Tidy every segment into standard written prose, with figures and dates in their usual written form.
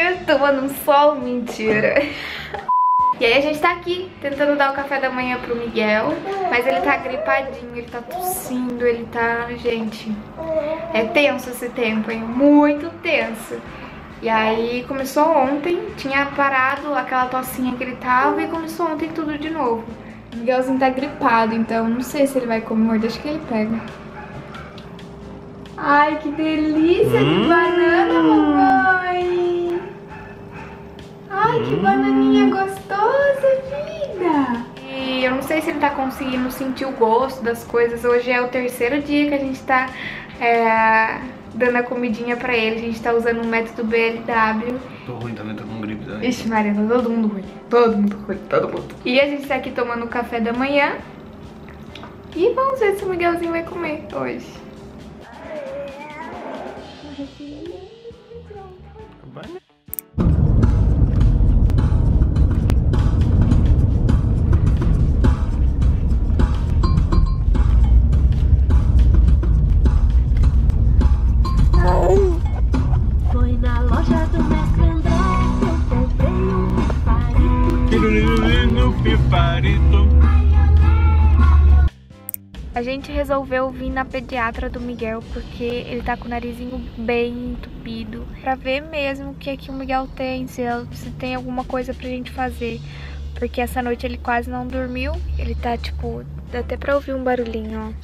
tomando um sol, mentira. E aí a gente tá aqui tentando dar o café da manhã pro Miguel, mas ele tá gripadinho, ele tá tossindo, ele tá... Gente, é tenso esse tempo, hein? Muito tenso. E aí começou ontem, tinha parado aquela tossinha que ele tava e começou ontem tudo de novo. O Miguelzinho tá gripado, então não sei se ele vai comer, deixa que ele pega. Ai, que delícia de banana, mamãe! Ai, que bananinha gostosa, vida! E eu não sei se ele tá conseguindo sentir o gosto das coisas. Hoje é o terceiro dia que a gente tá dando a comidinha pra ele. A gente tá usando o método BLW. Tô ruim também, tô com gripe também. Ixi, Mariana, todo mundo ruim. Todo mundo ruim, todo mundo. E a gente tá aqui tomando o café da manhã. E vamos ver se o Miguelzinho vai comer hoje. Foi na loja do Mestre André que eu comprei um piparito. A gente resolveu vir na pediatra do Miguel porque ele tá com o narizinho bem entupido, pra ver mesmo o que é que o Miguel tem, se tem alguma coisa pra gente fazer, porque essa noite ele quase não dormiu. Ele tá tipo, dá até pra ouvir um barulhinho, ó,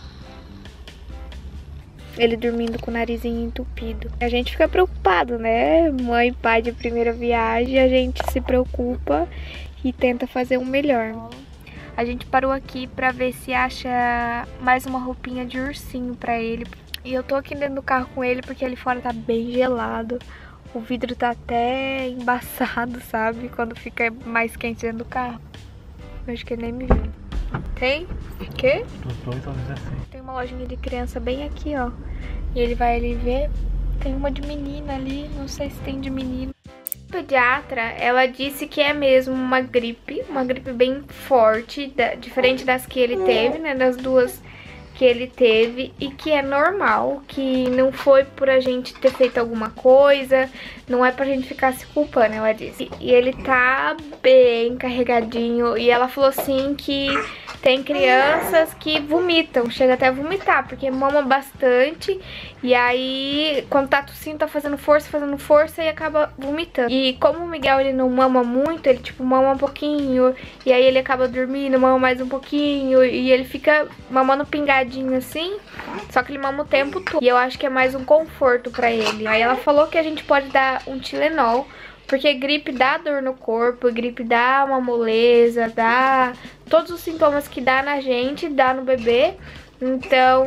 ele dormindo com o narizinho entupido. A gente fica preocupado, né? Mãe e pai de primeira viagem, a gente se preocupa e tenta fazer o melhor. A gente parou aqui pra ver se acha mais uma roupinha de ursinho pra ele. E eu tô aqui dentro do carro com ele porque ali fora tá bem gelado. O vidro tá até embaçado, sabe? Quando fica mais quente dentro do carro. Eu acho que ele nem me viu. Tem? O quê? Dos dois ou 16. Tem uma lojinha de criança bem aqui, ó. E ele vai ali ver. Tem uma de menina ali, não sei se tem de menino. A pediatra, ela disse que é mesmo uma gripe bem forte, diferente das que ele teve, né, das duas que ele teve, e que é normal, que não foi por a gente ter feito alguma coisa, não é pra gente ficar se culpando, ela disse. E ele tá bem carregadinho, e ela falou assim que tem crianças que vomitam, chega até a vomitar, porque mama bastante, e aí quando tá tossindo, tá fazendo força e acaba vomitando. E como o Miguel, ele não mama muito, ele tipo mama um pouquinho, e aí ele acaba dormindo, mama mais um pouquinho, e ele fica mamando pingadinho assim, só que ele mama o tempo todo. E eu acho que é mais um conforto pra ele. Aí ela falou que a gente pode dar um Tilenol, porque gripe dá dor no corpo, gripe dá uma moleza, dá todos os sintomas que dá na gente, dá no bebê. Então,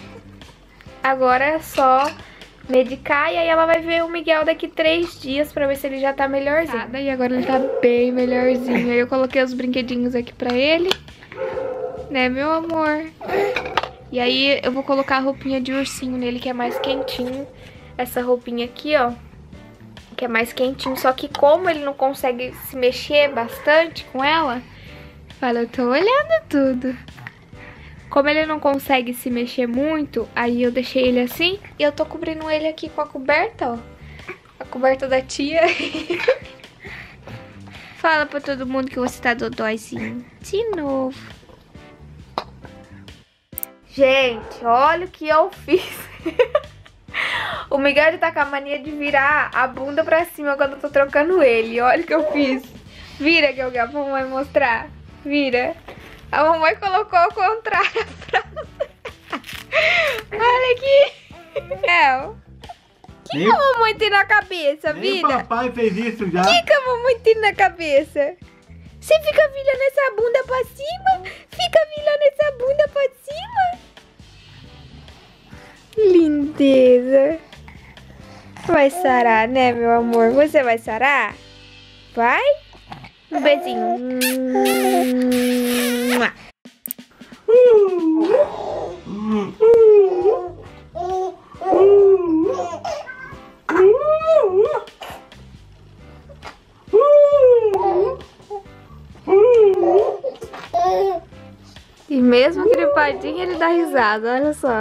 agora é só medicar, e aí ela vai ver o Miguel daqui 3 dias pra ver se ele já tá melhorzinho. E agora ele tá bem melhorzinho. Aí eu coloquei os brinquedinhos aqui pra ele, né, meu amor? E aí eu vou colocar a roupinha de ursinho nele, que é mais quentinho. Essa roupinha aqui, ó, que é mais quentinho, só que como ele não consegue se mexer bastante com ela, fala, eu tô olhando tudo. Como ele não consegue se mexer muito, aí eu deixei ele assim, e eu tô cobrindo ele aqui com a coberta, ó, a coberta da tia. Fala pra todo mundo que você tá dodóizinho. De novo. Gente, olha o que eu fiz. O Miguel, ele tá com a mania de virar a bunda pra cima quando eu tô trocando ele. Olha o que eu fiz. Vira, que pra mamãe mostrar. Vira. A mamãe colocou ao contrário pra você. Olha aqui. O que a mamãe tem na cabeça, vida? O papai fez isso já. O que a mamãe tem na cabeça? Você fica virando essa bunda pra cima? Fica virando essa bunda pra cima? Lindeza. Vai sarar, né, meu amor? Você vai sarar? Vai? Um beijinho. E mesmo gripadinho, ele dá risada, olha só.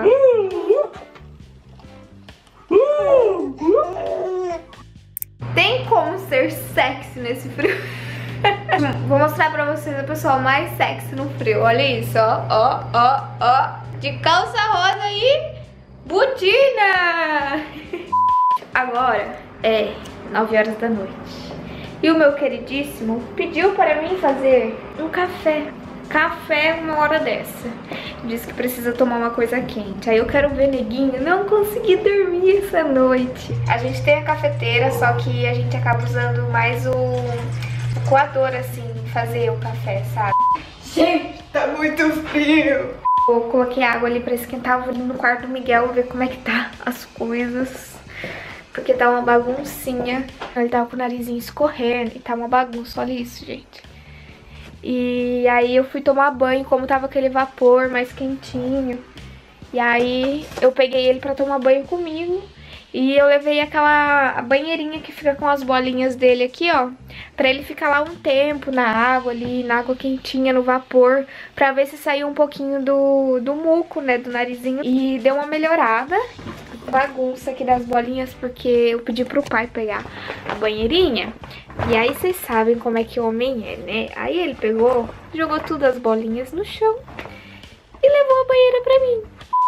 Tem como ser sexy nesse frio? Vou mostrar pra vocês a pessoa mais sexy no frio. Olha isso, ó. De calça rosa e botina. Agora é 9 horas da noite. E o meu queridíssimo pediu para mim fazer um café. Café uma hora dessa. Disse que precisa tomar uma coisa quente. Aí eu quero ver, neguinho, não consegui dormir essa noite. A gente tem a cafeteira, só que a gente acaba usando mais o coador, assim, fazer o café, sabe? Gente, tá muito frio. Eu coloquei água ali pra esquentar. Vou ali no quarto do Miguel ver como é que tá as coisas. Porque tá uma baguncinha. Ele tava com o narizinho escorrendo e tá uma bagunça. Olha isso, gente. E aí eu fui tomar banho, como tava aquele vapor mais quentinho. E aí eu peguei ele pra tomar banho comigo. E eu levei a banheirinha que fica com as bolinhas dele aqui, ó. Pra ele ficar lá um tempo na água ali, na água quentinha, no vapor. Pra ver se saiu um pouquinho do muco, né, do narizinho. E deu uma melhorada. Bagunça aqui das bolinhas, porque eu pedi pro pai pegar a banheirinha. E aí vocês sabem como é que homem é, né? Aí ele pegou, jogou todas as bolinhas no chão e levou a banheira pra mim.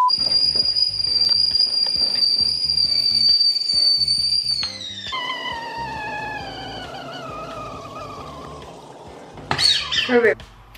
Deixa eu ver.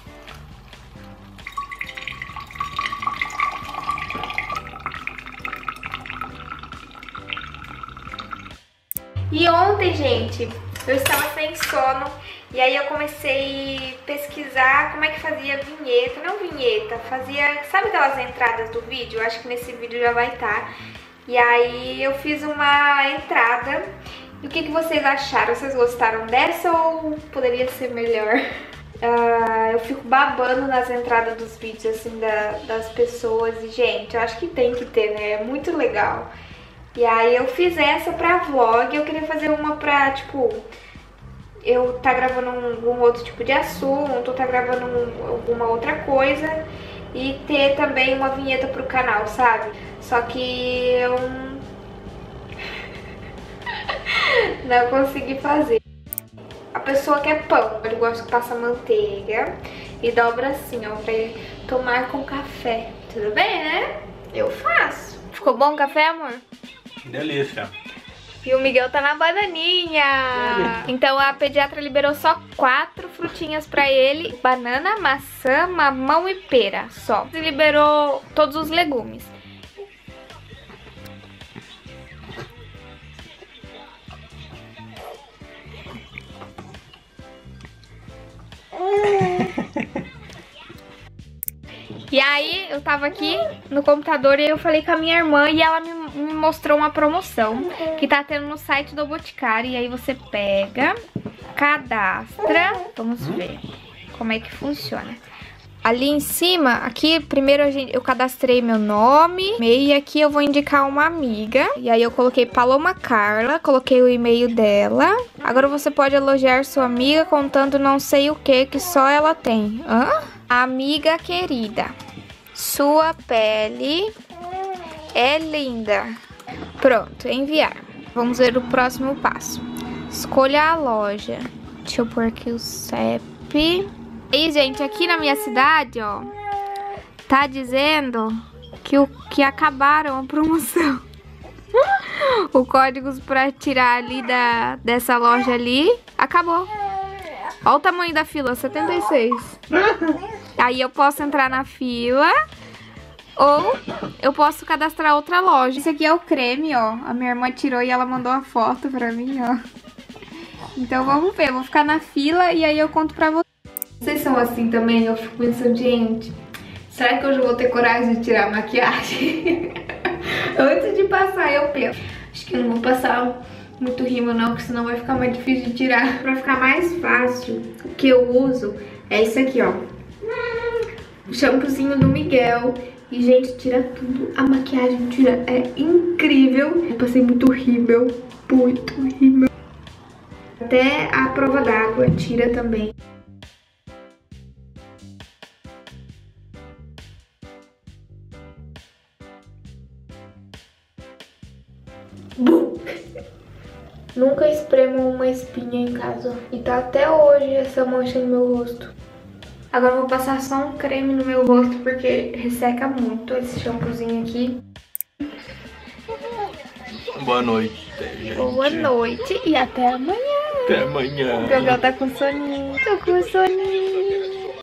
E ontem, gente, eu estava sem sono e aí eu comecei a pesquisar como é que fazia vinheta, não vinheta, fazia, sabe aquelas entradas do vídeo? Eu acho que nesse vídeo já vai estar. E aí eu fiz uma entrada. E o que vocês acharam? Vocês gostaram dessa ou poderia ser melhor? Eu fico babando nas entradas dos vídeos, assim, das pessoas. E, gente, eu acho que tem que ter, né? É muito legal. E aí eu fiz essa pra vlog. Eu queria fazer uma pra, tipo, eu tá gravando algum outro tipo de assunto, tá gravando alguma outra coisa e ter também uma vinheta pro canal, sabe? Só que eu não consegui fazer. A pessoa quer pão, ele gosta que passa manteiga e dobra assim, ó, pra ele tomar com café. Tudo bem, né? Eu faço. Ficou bom o café, amor? Delícia. E o Miguel tá na bananinha. Então a pediatra liberou só 4 frutinhas pra ele. Banana, maçã, mamão e pera, só. E liberou todos os legumes. E aí eu tava aqui no computador e eu falei com a minha irmã e ela me mostrou uma promoção que tá tendo no site do Boticário. E aí você pega, cadastra, vamos ver como é que funciona. Ali em cima, aqui primeiro eu cadastrei meu nome, e aqui eu vou indicar uma amiga. E aí eu coloquei Paloma Carla, coloquei o e-mail dela. Agora você pode elogiar sua amiga contando não sei o que só ela tem. Hã? Amiga querida, sua pele é linda. Pronto, enviar. Vamos ver o próximo passo. Escolha a loja. Deixa eu pôr aqui o CEP. E, gente, aqui na minha cidade, ó, tá dizendo que acabaram a promoção. O código pra tirar ali dessa loja ali acabou. Olha o tamanho da fila, 76. Aí eu posso entrar na fila ou eu posso cadastrar outra loja. Esse aqui é o creme, ó. A minha irmã tirou e ela mandou a foto pra mim, ó. Então vamos ver, eu vou ficar na fila e aí eu conto pra vocês. Vocês são assim também? Eu fico pensando, gente, será que hoje eu vou ter coragem de tirar a maquiagem? Antes de passar eu penso, acho que eu não vou passar muito rímel não, porque senão vai ficar mais difícil de tirar. Pra ficar mais fácil, o que eu uso é isso aqui, ó. O shampoozinho do Miguel. E, gente, tira tudo. A maquiagem tira, é incrível. Eu passei muito rímel, muito rímel. Até a prova d'água tira também. Nunca espremo uma espinha em casa. E tá até hoje essa mancha no meu rosto. Agora eu vou passar só um creme no meu rosto porque resseca muito esse shampoozinho aqui. Boa noite, gente. Boa noite e até amanhã. Até amanhã. O Gabriel tá com soninho. Tô com soninho.